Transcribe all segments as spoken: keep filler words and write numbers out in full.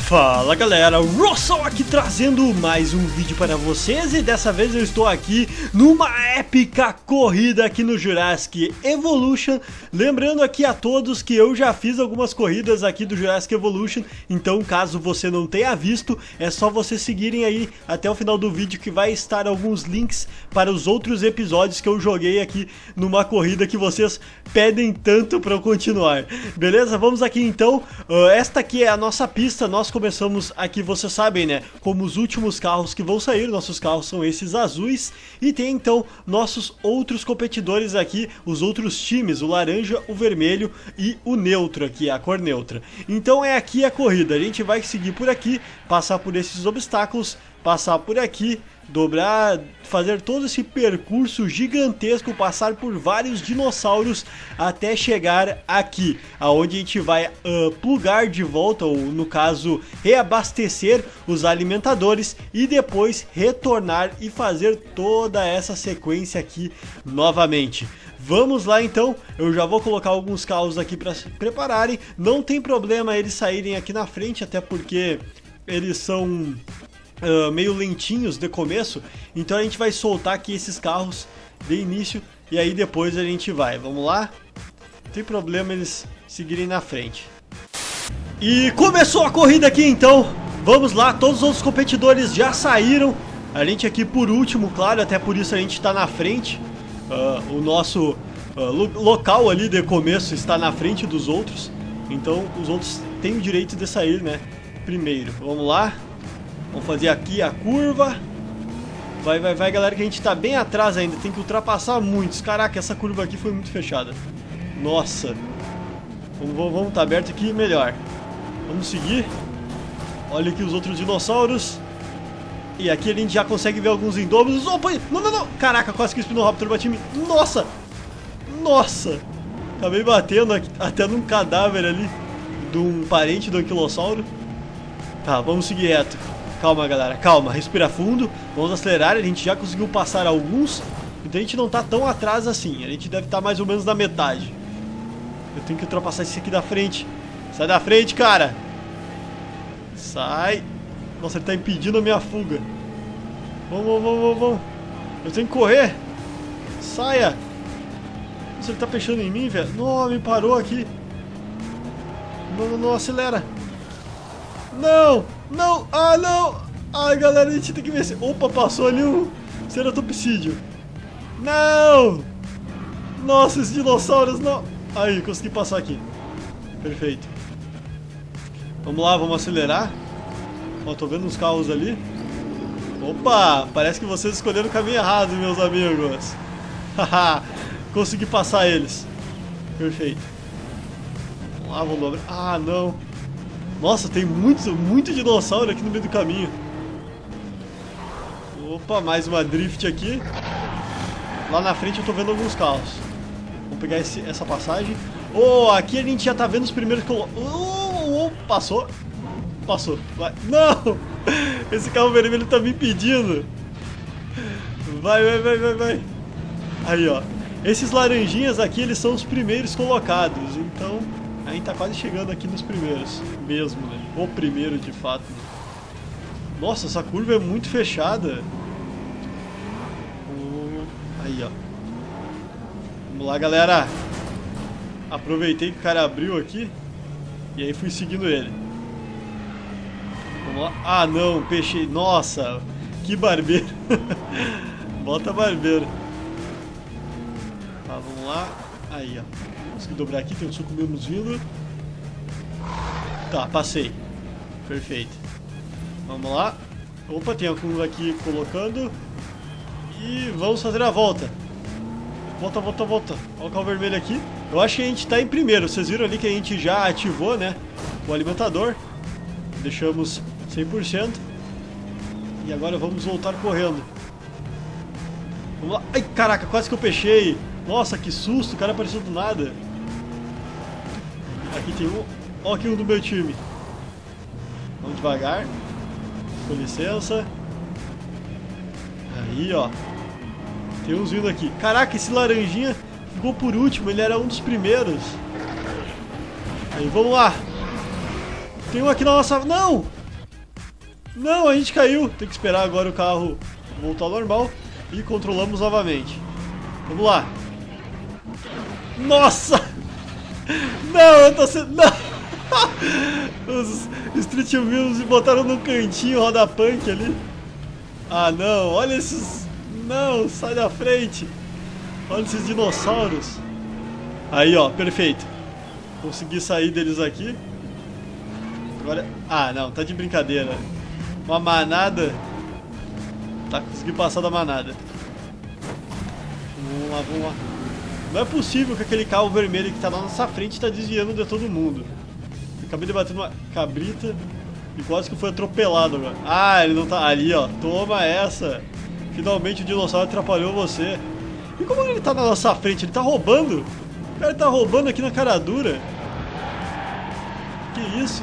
Fala galera, Russell aqui trazendo mais um vídeo para vocês e dessa vez eu estou aqui numa épica corrida aqui no Jurassic Evolution. Lembrando aqui a todos que eu já fiz algumas corridas aqui do Jurassic Evolution, então caso você não tenha visto, é só vocês seguirem aí até o final do vídeo que vai estar alguns links para os outros episódios que eu joguei aqui numa corrida que vocês pedem tanto para eu continuar. Beleza? Vamos aqui então, uh, esta aqui é a nossa pista, nós começamos aqui, vocês sabem, né, como os últimos carros que vão sair, nossos carros são esses azuis, e tem então nossos outros competidores aqui, os outros times, o laranja, o vermelho e o neutro aqui, a cor neutra. Então é aqui a corrida, a gente vai seguir por aqui, passar por esses obstáculos, passar por aqui, dobrar, fazer todo esse percurso gigantesco, passar por vários dinossauros até chegar aqui, aonde a gente vai uh, plugar de volta, ou no caso reabastecer os alimentadores e depois retornar e fazer toda essa sequência aqui novamente. Vamos lá então, eu já vou colocar alguns carros aqui para se prepararem, não tem problema eles saírem aqui na frente, até porque eles são Uh, meio lentinhos de começo, então a gente vai soltar aqui esses carros de início e aí depois a gente vai, vamos lá? Não tem problema eles seguirem na frente. E começou a corrida aqui então, vamos lá, todos os outros competidores já saíram, a gente aqui por último, claro, até por isso a gente está na frente, uh, o nosso uh, lo local ali de começo está na frente dos outros, então os outros têm o direito de sair, né, primeiro, vamos lá. Vamos fazer aqui a curva. Vai, vai, vai, galera, que a gente tá bem atrás ainda. Tem que ultrapassar muitos. Caraca, essa curva aqui foi muito fechada. Nossa. Vamos, vamos, vamos tá aberto aqui, melhor. Vamos seguir. Olha aqui os outros dinossauros. E aqui a gente já consegue ver alguns indôminos. Opa, não, não, não. Caraca, quase que o Spinoptor bateu em mim. Nossa. Nossa. Acabei batendo aqui, até num cadáver ali de um parente do anquilossauro. Tá, vamos seguir reto. Calma, galera, calma, respira fundo, vamos acelerar, a gente já conseguiu passar alguns, então a gente não tá tão atrás assim, a gente deve estar mais ou menos na metade. Eu tenho que ultrapassar esse aqui da frente. Sai da frente, cara! Sai! Nossa, ele tá impedindo a minha fuga. Vamos, vamos, vamos, vamos. Eu tenho que correr! Saia! Nossa, ele tá fechando em mim, velho. Não, me parou aqui. Não, não, não, acelera! Não! Não! Ah, não! Ai, galera, a gente tem que vencer. Opa, passou ali um ceratopsídeo. Não! Nossa, esses dinossauros não... Aí, consegui passar aqui. Perfeito. Vamos lá, vamos acelerar. Ó, tô vendo uns carros ali. Opa! Parece que vocês escolheram o caminho errado, meus amigos. Haha! Consegui passar eles. Perfeito. Vamos lá, vamos dobrar. Ah, não! Nossa, tem muito, muito dinossauro aqui no meio do caminho. Opa, mais uma drift aqui. Lá na frente eu tô vendo alguns carros. Vamos pegar esse, essa passagem. Oh, aqui a gente já tá vendo os primeiros... Oh, oh, passou. Passou. Vai. Não! Esse carro vermelho tá me impedindo. Vai, vai, vai, vai, vai. Aí, ó. Esses laranjinhas aqui, eles são os primeiros colocados. Então... a gente tá quase chegando aqui nos primeiros, mesmo, né? O primeiro, de fato. Nossa, essa curva é muito fechada. Aí, ó. Vamos lá, galera. Aproveitei que o cara abriu aqui. E aí fui seguindo ele. Vamos lá. Ah, não, peixe. Nossa, que barbeiro. Bota barbeiro. Tá, vamos lá. Aí, ó. Consegui dobrar aqui, tem um suco menos vindo. Tá, passei. Perfeito. Vamos lá. Opa, tem alguns aqui colocando. E vamos fazer a volta. Volta, volta, volta. Olha o carro vermelho aqui. Eu acho que a gente tá em primeiro. Vocês viram ali que a gente já ativou, né, o alimentador. Deixamos cem por cento. E agora vamos voltar correndo. Vamos lá. Ai, caraca, quase que eu peixei. Nossa, que susto, o cara apareceu do nada. Aqui tem um. Olha aqui um do meu time. Vamos devagar. Com licença. Aí, ó. Tem uns vindo aqui. Caraca, esse laranjinha ficou por último, ele era um dos primeiros. Aí, vamos lá. Tem um aqui na nossa... Não! Não, a gente caiu. Tem que esperar agora o carro voltar ao normal. E controlamos novamente. Vamos lá. Nossa! Não, eu tô sendo... Não! Os Street Wheels me botaram num cantinho, roda punk ali. Ah, não. Olha esses... Não, sai da frente. Olha esses dinossauros. Aí, ó, perfeito. Consegui sair deles aqui. Agora... Ah, não, tá de brincadeira. Uma manada. Tá, consegui passar da manada. Vamos lá, vamos lá. Não é possível que aquele carro vermelho que tá na nossa frente tá desviando de todo mundo. Eu acabei de bater numa cabrita e quase que foi atropelado agora. Ah, ele não tá... Ali, ó. Toma essa. Finalmente o dinossauro atrapalhou você. E como ele tá na nossa frente? Ele tá roubando? O cara tá roubando aqui na cara dura. Que isso?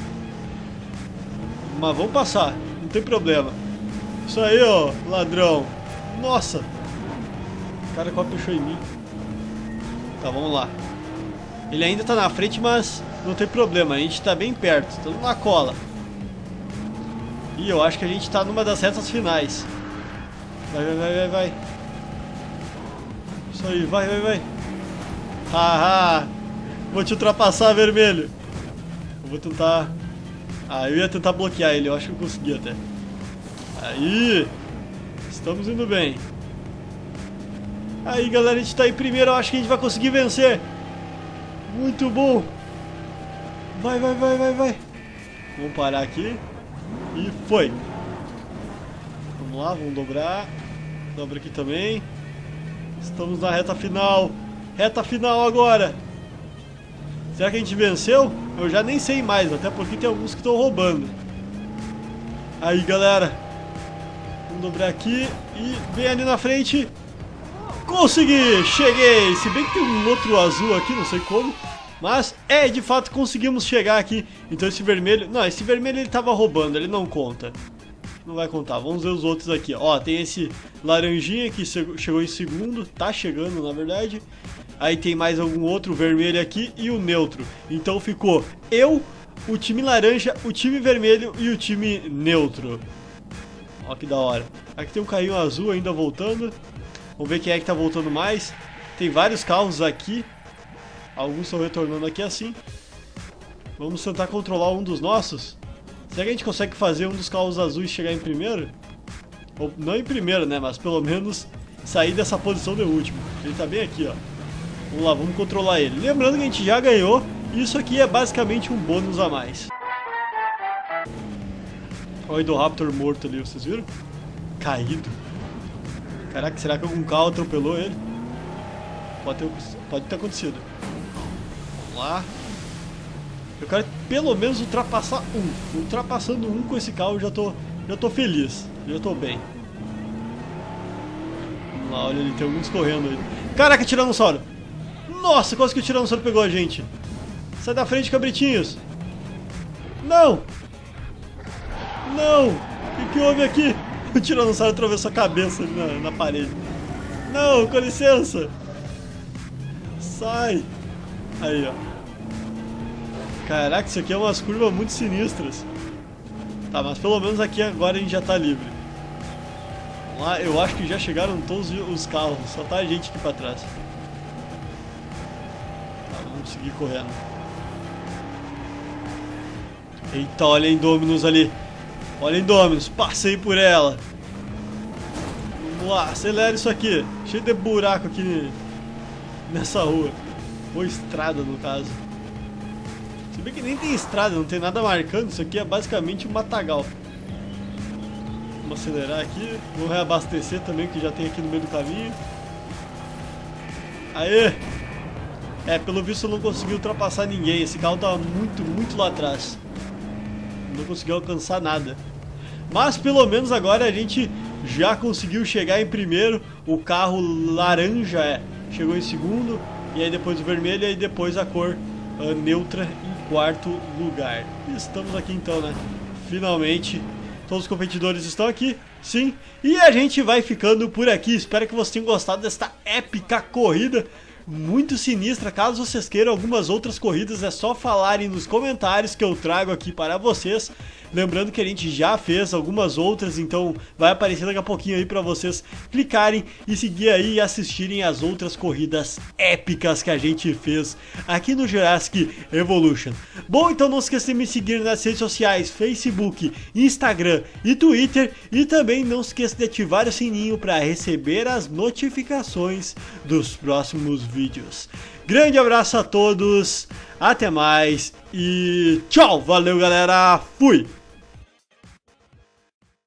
Mas vamos passar, não tem problema. Isso aí, ó, ladrão. Nossa. O cara quase puxou em mim. Tá, vamos lá. Ele ainda tá na frente, mas não tem problema. A gente tá bem perto, estamos na cola. E eu acho que a gente tá numa das retas finais. Vai, vai, vai, vai, vai. Isso aí, vai, vai, vai. Haha. Vou te ultrapassar, vermelho. Eu vou tentar... Ah, eu ia tentar bloquear ele, eu acho que eu consegui até. Aí! Estamos indo bem. Aí, galera, a gente tá em primeiro, eu acho que a gente vai conseguir vencer. Muito bom. Vai, vai, vai, vai, vai. Vamos parar aqui. E foi. Vamos lá, vamos dobrar. Dobra aqui também. Estamos na reta final. Reta final agora. Será que a gente venceu? Eu já nem sei mais, até porque tem alguns que estão roubando. Aí, galera. Vamos dobrar aqui e vem ali na frente. Consegui! Cheguei! Se bem que tem um outro azul aqui, não sei como. Mas, é, de fato, conseguimos chegar aqui. Então esse vermelho... Não, esse vermelho ele tava roubando, ele não conta. Não vai contar. Vamos ver os outros aqui, ó. Tem esse laranjinha que chegou em segundo. Tá chegando, na verdade. Aí tem mais algum outro vermelho aqui e o neutro. Então ficou eu, o time laranja, o time vermelho e o time neutro. Ó que da hora. Aqui tem um carrinho azul ainda voltando. Vamos ver quem é que tá voltando mais. Tem vários carros aqui. Alguns estão retornando aqui assim. Vamos tentar controlar um dos nossos. Será que a gente consegue fazer um dos carros azuis chegar em primeiro? Ou não em primeiro, né? Mas pelo menos sair dessa posição de último. Ele tá bem aqui, ó. Vamos lá, vamos controlar ele. Lembrando que a gente já ganhou. Isso aqui é basicamente um bônus a mais. Olha o Indoraptor morto ali, vocês viram? Caído. Caraca, será que algum carro atropelou ele? Pode ter, pode ter acontecido. Vamos lá. Eu quero pelo menos ultrapassar um. Ultrapassando um com esse carro eu já tô, já tô feliz. Já tô bem. Vamos lá, olha ali, tem alguns correndo aí. Caraca, tiranossauro! Nossa, quase que o tiranossauro pegou a gente. Sai da frente, cabritinhos. Não! Não! O que, que houve aqui? O tiranossauro atravessou a cabeça ali na, na parede. Não, com licença. Sai. Aí, ó. Caraca, isso aqui é umas curvas muito sinistras. Tá, mas pelo menos aqui agora a gente já tá livre. Vamos lá, eu acho que já chegaram todos os carros. Só tá a gente aqui pra trás. Vamos seguir correndo. Eita, olha a Indominus ali. Olha a Indominus, passei por ela. Vamos lá, acelera isso aqui. Cheio de buraco aqui nessa rua. Ou estrada, no caso. Se bem que nem tem estrada, não tem nada marcando. Isso aqui é basicamente um matagal. Vamos acelerar aqui. Vou reabastecer também, que já tem aqui no meio do caminho. Aê! É, pelo visto eu não consegui ultrapassar ninguém. Esse carro tava muito, muito lá atrás. Não consegui alcançar nada. Mas pelo menos agora a gente já conseguiu chegar em primeiro. O carro laranja é, chegou em segundo. E aí depois o vermelho e aí depois a cor uh, neutra em quarto lugar. Estamos aqui então, né? Finalmente. Todos os competidores estão aqui, sim. E a gente vai ficando por aqui. Espero que vocês tenham gostado desta épica corrida. muito sinistra. Caso vocês queiram algumas outras corridas, é só falarem nos comentários que eu trago aqui para vocês. Lembrando que a gente já fez algumas outras, então vai aparecer daqui a pouquinho aí para vocês clicarem e seguir aí e assistirem as outras corridas épicas que a gente fez aqui no Jurassic Evolution. Bom, então não esqueça de me seguir nas redes sociais, Facebook, Instagram e Twitter, e também não esqueça de ativar o sininho para receber as notificações dos próximos vídeos. Grande abraço a todos, até mais e tchau, valeu galera, fui!